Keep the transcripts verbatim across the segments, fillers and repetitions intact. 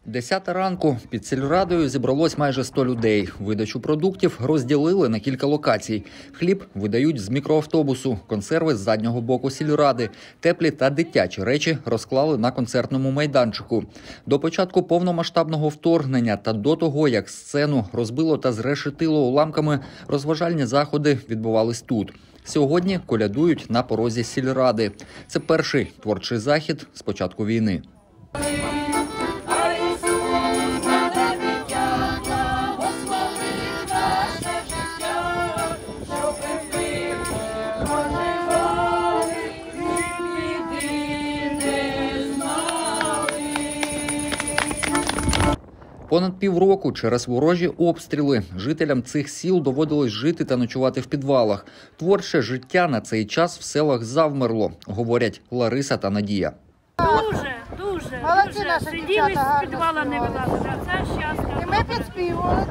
Десята ранку під сільрадою зібралось майже сто людей. Видачу продуктів розділили на кілька локацій. Хліб видають з мікроавтобусу, консерви з заднього боку сільради. Теплі та дитячі речі розклали на концертному майданчику. До початку повномасштабного вторгнення та до того, як сцену розбило та зрешетило уламками, розважальні заходи відбувались тут. Сьогодні колядують на порозі сільради. Це перший творчий захід з початку війни. Понад півроку через ворожі обстріли жителям цих сіл доводилось жити та ночувати в підвалах. Творче життя на цей час в селах завмерло, говорять Лариса та Надія. Дуже, дуже, Молодці дуже. наші Сиділи, дівчата, з підвала не вилазили, а це щастя. І ми підспівали.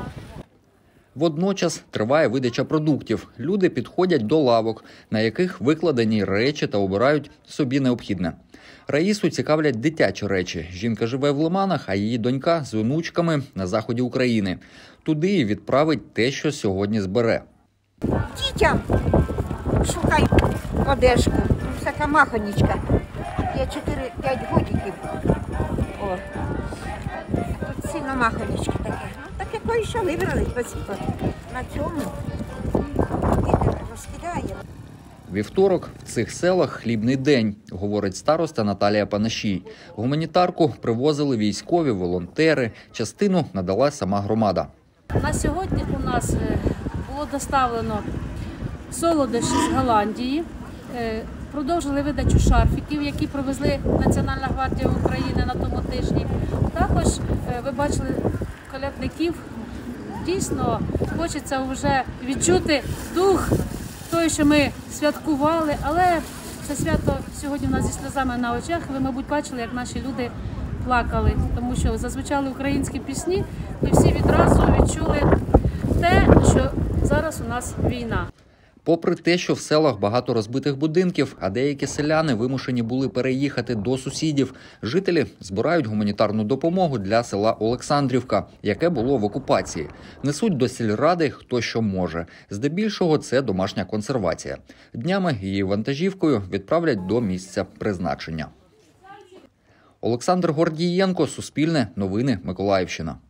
Водночас триває видача продуктів. Люди підходять до лавок, на яких викладені речі та обирають собі необхідне. Раїсу цікавлять дитячі речі. Жінка живе в Лиманах, а її донька з онучками на заході України. Туди і відправить те, що сьогодні збере. Дітям шукай одежку, всяка махонічка. Я чотири-п'ять годиків. О. Тут сильно махонічки таке. Ну, так якої що вибрали, спасибо. На цьому діти розкидаємо. Вівторок в цих селах хлібний день, говорить староста Наталія Панашій. Гуманітарку привозили військові, волонтери, частину надала сама громада. На сьогодні у нас було доставлено солодощі з Голландії, продовжили видачу шарфіків, які привезли Національна гвардія України на тому тижні. Також ви бачили колядників. Дійсно, хочеться вже відчути дух той, що ми святкували, але це свято сьогодні у нас зі сльозами на очах. Ви, мабуть, бачили, як наші люди плакали, тому що зазвучали українські пісні і всі відразу відчули те, що зараз у нас війна. Попри те, що в селах багато розбитих будинків, а деякі селяни вимушені були переїхати до сусідів, жителі збирають гуманітарну допомогу для села Олександрівка, яке було в окупації. Несуть до сільради хто що може. Здебільшого це домашня консервація. Днями її вантажівкою відправлять до місця призначення. Олександр Гордієнко, Суспільне, Новини, Миколаївщина.